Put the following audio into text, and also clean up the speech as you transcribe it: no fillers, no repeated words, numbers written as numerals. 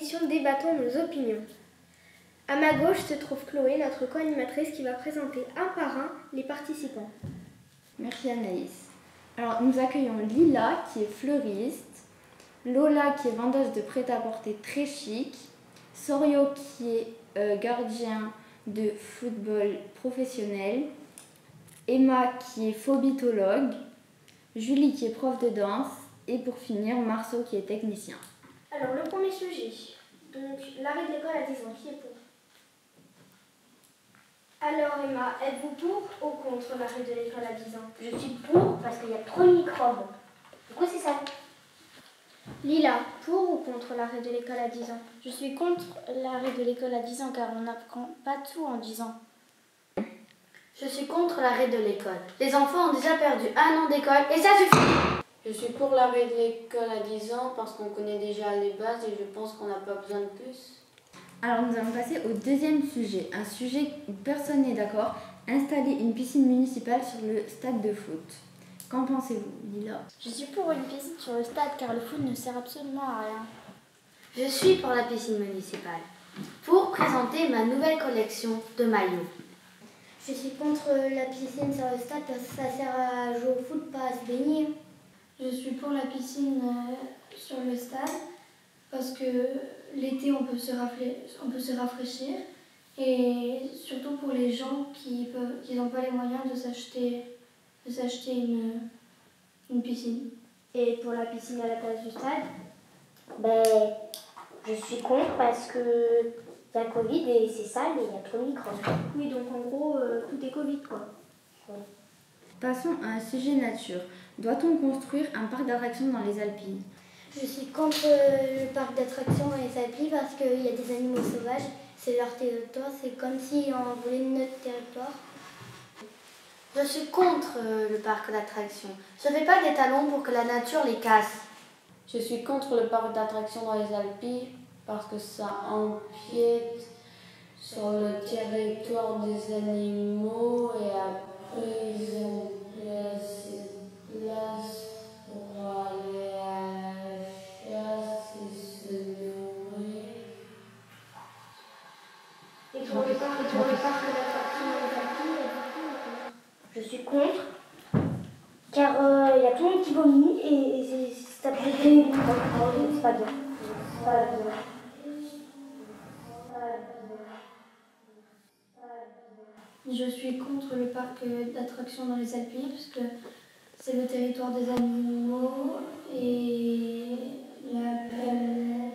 émission Débattons nos opinions. À ma gauche se trouve Chloé, notre co-animatrice qui va présenter un par un les participants. Merci Anaïs. Alors nous accueillons Lila qui est fleuriste, Lola qui est vendeuse de prêt-à-porter très chic, Sorio qui est gardien de football professionnel, Emma qui est phobitologue, Julie qui est prof de danse et pour finir Marceau qui est technicien. Alors le premier sujet, donc l'arrêt de l'école à 10 ans, qui est pour? Alors Emma, êtes-vous pour ou contre l'arrêt de l'école à 10 ans? Je suis pour parce qu'il y a trop de microbes. Du coup, c'est ça. Lila, pour ou contre l'arrêt de l'école à 10 ans? Je suis contre l'arrêt de l'école à 10 ans car on n'apprend pas tout en 10 ans. Je suis contre l'arrêt de l'école. Les enfants ont déjà perdu 1 an d'école et ça suffit. Je suis pour l'arrêt de l'école à 10 ans parce qu'on connaît déjà les bases et je pense qu'on n'a pas besoin de plus. Alors nous allons passer au deuxième sujet, un sujet où personne n'est d'accord, installer une piscine municipale sur le stade de foot. Qu'en pensez-vous, Lila? Je suis pour une piscine sur le stade car le foot ne sert absolument à rien. Je suis pour la piscine municipale. Pour présenter ma nouvelle collection de maillots. Je suis contre la piscine sur le stade parce que ça sert à jouer au foot, pas à se baigner. Je suis pour la piscine sur le stade parce que l'été on peut se rafraîchir et surtout pour les gens qui n'ont pas les moyens de s'acheter une piscine. Et pour la piscine à la place du stade, Je suis contre parce que il y a Covid et c'est sale et il y a trop de microbes. Oui, donc en gros, tout est Covid quoi. Passons à un sujet nature. Doit-on construire un parc d'attractions dans les Alpilles? je suis contre le parc d'attractions dans les Alpilles parce qu'il y a des animaux sauvages, c'est leur territoire, c'est comme si on voulait notre territoire. Je suis contre le parc d'attractions. Je ne fais pas des talons pour que la nature les casse. Je suis contre le parc d'attractions dans les Alpilles parce que ça empiète sur le territoire des animaux et après ils ont place pour aller à la chasse et se nourrir. Et pour le parc d'attractions dans les Alpilles, Je suis contre car il y a tout le monde qui vomit et ça peut être des microbes. C'est pas bien. Je suis contre le parc d'attractions dans les Alpilles parce que c'est le territoire des animaux et la